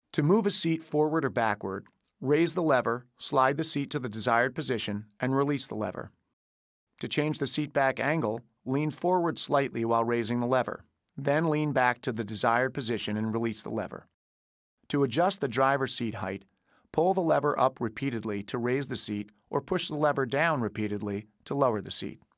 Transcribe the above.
To move a seat forward or backward, raise the lever, slide the seat to the desired position, and release the lever. To change the seat back angle, lean forward slightly while raising the lever, then lean back to the desired position and release the lever. To adjust the driver's seat height, pull the lever up repeatedly to raise the seat or push the lever down repeatedly to lower the seat.